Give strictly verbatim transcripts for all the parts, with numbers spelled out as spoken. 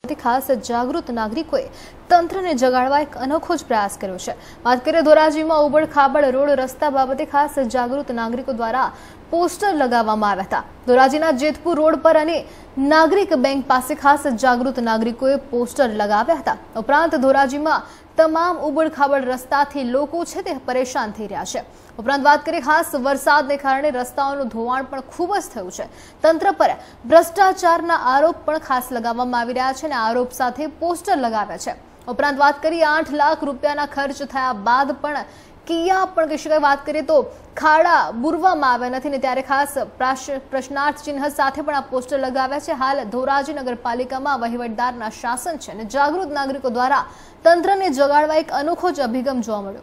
खास जागृत नागरिकोए तंत्रने जगाड़वा एक अनोखो ज प्रयास कर्यो छे। बात करीए धोराजीमां उबड़-खाबड़ रोड रस्ता बाबते खास जागृत नागरिको द्वारा पोस्टर लगाववामां आव्या हता। धोराजीना जेतपुर रोड पर अने नागरिक बैंक पासे खास जागृत नागरिकोए पोस्टर लगाव्या हता। उपरांत धोराजीमां तमाम उबड़-खाबड़ रस्ताथी लोको छे ते परेशान थई रह्या छे। उपरांत बात करीए खास वरसादने कारणे रस्ताओनुं धोवाण पण खूब ज थयुं छे। तंत्र पर भ्रष्टाचारना आरोप पण खास लगाववामां आवी रह्या छे अने आरोप साथे पोस्टर लगाव्या छे। उपरांत बात करीए आठ लाख रूपियाना खर्च थया बाद पण किया पण कही शकाय। बात करीए तो खाड़ा बुरवामां आव्या नथी ने त्यारे खास प्रश्नार्थ चिन्ह साथे पण आ पोस्टर लगाव्या छे। हाल धोराजी नगरपालिकामां वहीवटदाરના शासन छे અને જાગૃત નાગરિકો દ્વારા તંત્રને જગાડવા એક અનોખો જ અભિગમ જોવા મળ્યો।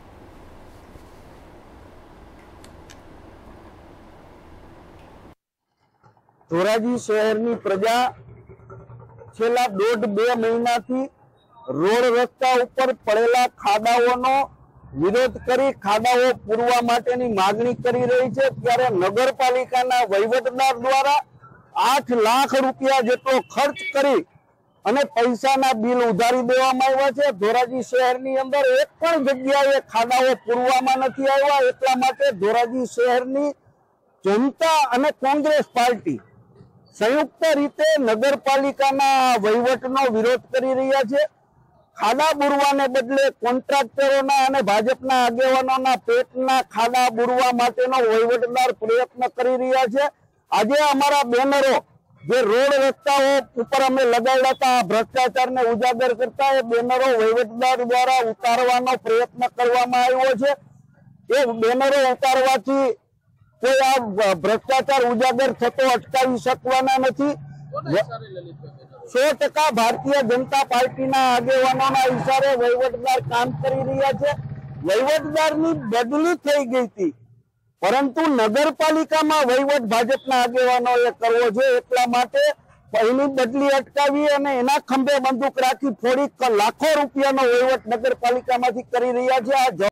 ધોરાજી શહેરની પ્રજા છેલ્લા દોઢ બે મહિનાથી રોડ રસ્તા ઉપર પડેલા ખાડાઓનો વિરોધ કરી ખાડાઓ પૂરવા માટેની માગણી કરી રહી છે। ત્યારે નગરપાલિકાના વહીવટદાર દ્વારા આઠ લાખ રૂપિયા જેટલો ખર્ચ કરી અને પૈસાના બિલ ઉધારી દેવામાં આવ્યા છે। ધોરાજી શહેરની અંદર એક પણ જગ્યાએ ખાડાઓ પૂરવામાં નથી આવ્યા। એટલા માટે ધોરાજી શહેરની જનતા અને કોંગ્રેસ પાર્ટી संयुक्त रीते नगरपालिकाना वहीवटनो विरोध करी रह्या छे। खाड़ा बुरवाने बदले कोन्ट्राक्टरोना अने भाजपना आगेवानोना पेटना खाड़ा बुरवा माटेनो वहीवटदार प्रयत्न करी रह्या छे। आजे अमारा बेनरो जे रोड रस्ताओ उपर अमे लगाड्या हता भ्रष्टाचारने उजागर करता ए बेनरो वहीवटदार द्वारा उतारवानो प्रयत्न करवामां आव्यो छे। ए बेनरो उतारवाथी कोई आ भ्रष्टाचार उजागर थतो अटकावी शकवाना नथी। सौ टका भारतीय जनता पार्टीना आगेवानोना इशारे वहीवटदार काम करी रह्या छे। वहीवटदारनी बदली थई गई थी परंतु नगरपालिकामां वहीवट भाजपना आगेवानोए करवो जोईए। એટલા માટે એની બદલી અટકાવી અને એના ખંભે બંદૂક રાખી ફોડી લાખો રૂપિયાનો વહીવટ નગરપાલિકામાંથી કરી રહ્યા છે। આ